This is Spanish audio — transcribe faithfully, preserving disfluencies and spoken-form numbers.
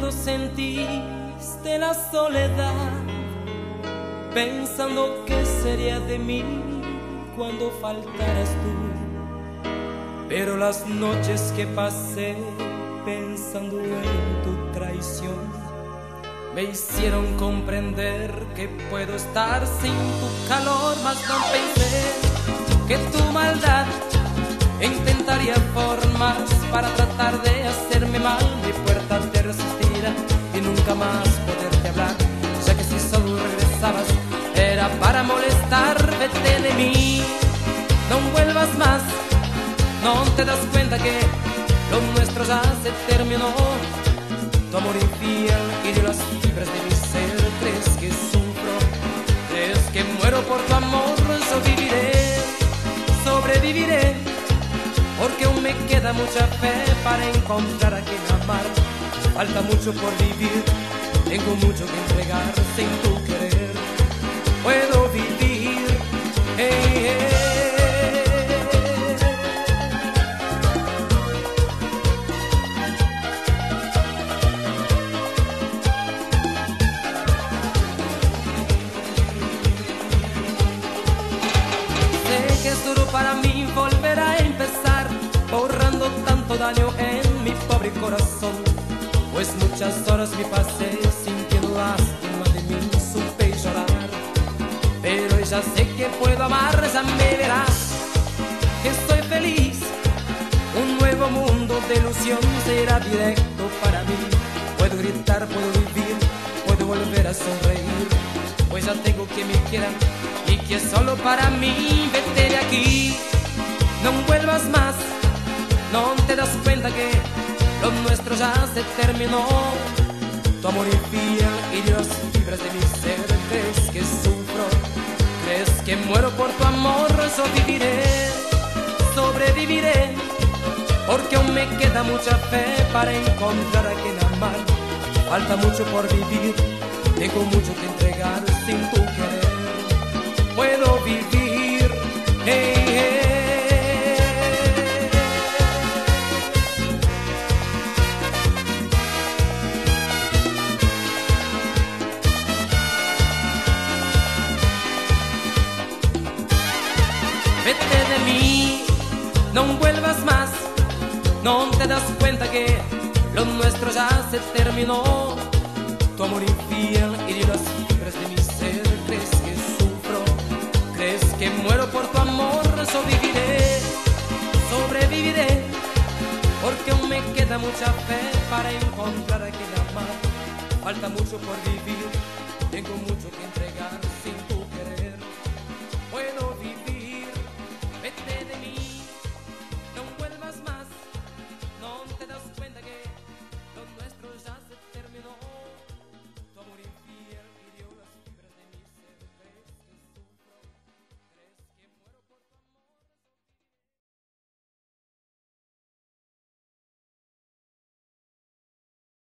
cuando sentiste la soledad, pensando qué sería de mí cuando faltaras tú. Pero las noches que pasé pensando en tu traición me hicieron comprender que puedo estar sin tu calor, mas no pensé que tu maldad intentaría formas para tratar de hacerme mal. Mi puerta te resistirá y nunca más poderte hablar, ya que si solo regresabas era para molestar. Vete de mí, no vuelvas más, no te das cuenta que lo nuestro ya se terminó. Tu amor infiel hirió las fibras de mi ser. ¿Crees que sufro? ¿Crees que muero por tu amor? Yo viviré, sobreviviré, porque aún me queda mucha fe para encontrar a quien amar. Falta mucho por vivir, tengo mucho que entregar. Sin tu querer puedo vivir. Hey, hey. Sé que es duro para mí volver a empezar, borrando tanto daño en mi pobre corazón, pues muchas horas me pasé sintiendo lástima de mí, supe llorar. Pero ya sé que puedo amar, ya me verás que estoy feliz. Un nuevo mundo de ilusión será directo para mí. Puedo gritar, puedo vivir, puedo volver a sonreír, pues ya tengo quien me quiera y que es solo para mí. Vete de aquí, no vuelvas más, no te das cuenta que lo nuestro ya se terminó. Tu amor infiel hirió las fibras de mi ser. ¿Crees que sufro? ¿Crees que muero por tu amor? Yo viviré, sobreviviré, porque aún me queda mucha fe para encontrar a quien amar. Falta mucho por vivir, tengo mucho que entregar. Sin tu querer puedo vivir. Hey, hey. Vete de mí, no vuelvas más, no te das cuenta que lo nuestro ya se terminó. Tu amor infiel hirió las fibras de mi ser. ¿Crees que sufro? ¿Crees que muero por tu amor? Yo viviré, sobreviviré, porque aún me queda mucha fe para encontrar a quien amar. Falta mucho por vivir, tengo mucho que entregar.